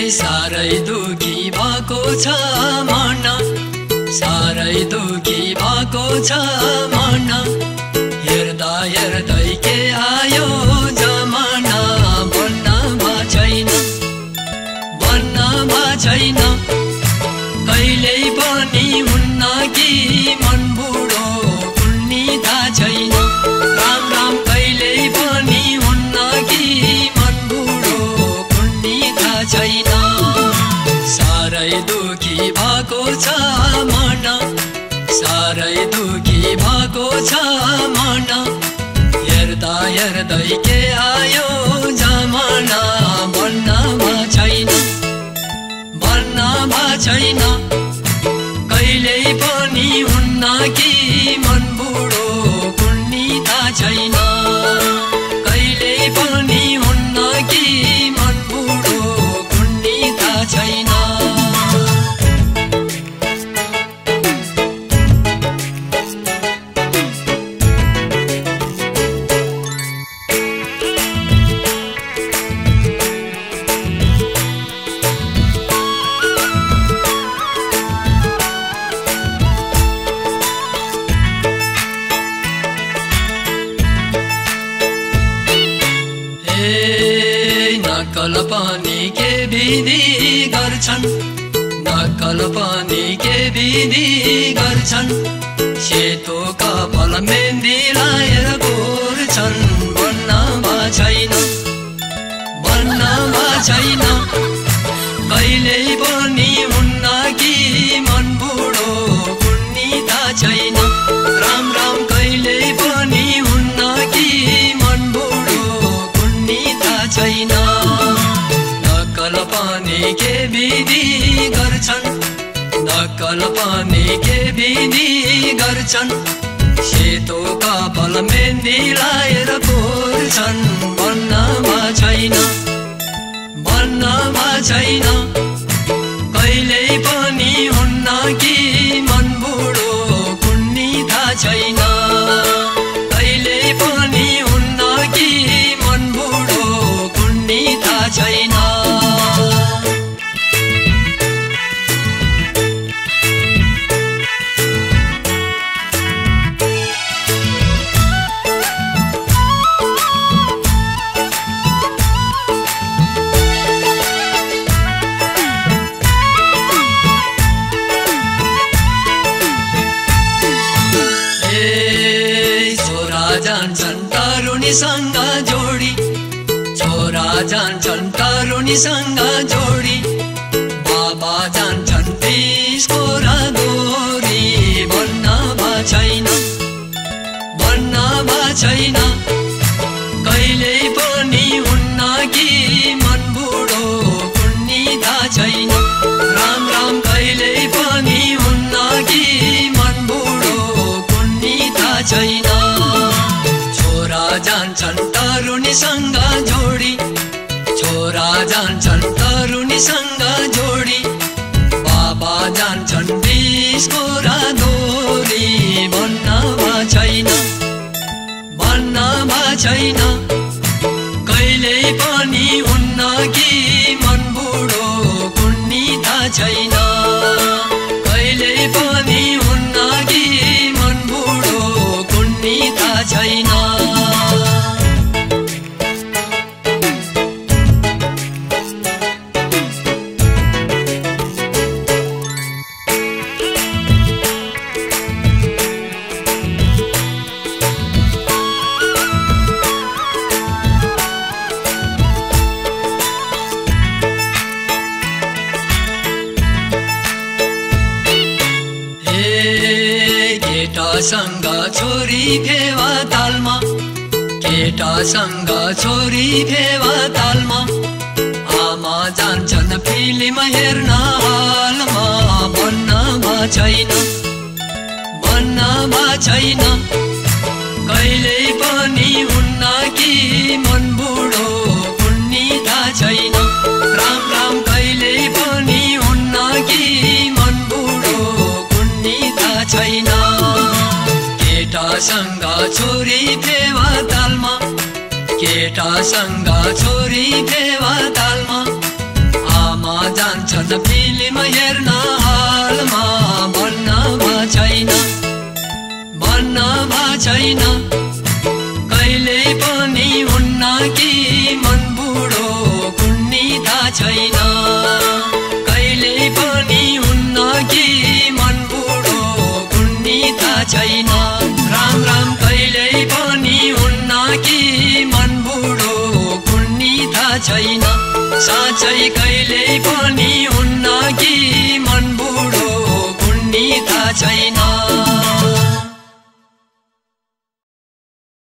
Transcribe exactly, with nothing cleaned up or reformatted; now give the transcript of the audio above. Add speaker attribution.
Speaker 1: सारै दुखी भएको छ मन, सारै दुखी भएको छ मन। हेर्दा हेर्दै के आयो जमाना, भन्नमा छैन भन्नमा छैन। कहिल्यै पनि हुन्न कि मन बुढो कुन्नी थाहा छैन। राम राम कहिल्यै पनि हुन्न कि मन बुढो कुन्नी थाहा छैन। सारै दुखी भएको छ मन, सारै दुखी भएको छ मन। हेर्दा हेर्दै के आयो जमाना, भन्नमा छैन भन्नमा छैन। कहिल्यै पनि हुन्न कि मन बुढो कुन्नी थाहा छैन। कहिल्यै पनि हुन्न कि मन बुढो कुन्नी थाहा छैन। नक्कल पनि के विधि गर्छन्, नक्कल पनि के विधि गर्छन्। सेतो कपाल मेहन्दी लाएर गोर्छन्, भन्नमा छैन भन्नमा छैन। कहिल्यै पनि हुन्न कि मन बुढो कुन्नी थाहा छैन। राम राम कहिल्यै पनि हुन्न कि मन बुढो कुन्नी थाहा छैन। नक्कल पनि के विधि गर्छन्, नक्कल पनि के विधि गर्छन्। सेतो कपाल मेहन्दी लाएर गोर्छन्, भन्नमा छैन भन्नमा छैन। कहिल्यै पनि हुन्न कि मन बुढो कुन्नी थाहा छैन। कहिल्यै पनि हुन्न कि मन बुढो कुन्नी थाहा छैन। जान्छन् तरुणीसँग जोडी, छोरा जान्छन् तरुणीसँग जोडी। बाबा जान्छन् त्यसको रादोरी, भन्नमा छैन भन्नमा छैन। कहिल्यै पनि हुन्न कि मन बुढो कुन्नी थाहा छैन। राम राम कहिल्यै पनि हुन्न कि मन बुढो कुन्नी थाहा छैन। जान्छन् तरुणीसँग जोडी, छोरा जान्छन् तरुणीसँग जोडी। बाबा जान्छन् देशको रादोरी, भन्नमा छैन भन्नमा छैन। कहिल्यै पनि हुन्न कि मन बुढो कुन्नी थाहा छैन। कहिल्यै पनि हुन्न कि मन बुढो कुन्नी थाहा छैन। केटासँग छोरी फेवा तालमा, केटासँग छोरी फेवा तालमा। आमा जान्छन् फिल्म हेर्न हालमा, भन्नमा छैन भन्नमा छैन। कहिल्यै पनि हुन्न कि मन बुढो कुन्नी थाहा छैन। राम राम कहिल्यै पनि हुन्न कि मन बुढो कुन्नी थाहा छैन। केटासँग छोरी फेवा तालमा, केटासँग छोरी फेवा तालमा। आमा छन् फिल्म हेर्न हालमा भन्न भा छैन भन्न भा छैन कहिले पनि हुन्न कि मन बुढो कुन्नी थाहा छैन कहिले पनि हुन्न कि मन बुढो कुन्नी थाहा छैन राम राम कहिले पनि हुन्न कि मन बुढो कुन्नी थाहा छैन साँच्चै कहिले पनि हुन्न कि मन बुढो कुन्नी थाहा छैन